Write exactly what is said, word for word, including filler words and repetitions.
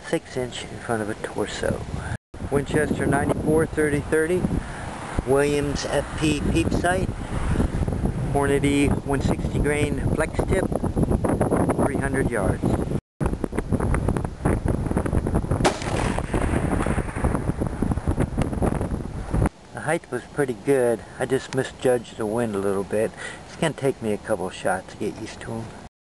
six inch in front of a torso. Winchester ninety-four thirty thirty, Williams F P Peep sight, Hornady one sixty grain flex tip, three hundred yards. The height was pretty good. I just misjudged the wind a little bit. It's going to take me a couple shots to get used to them.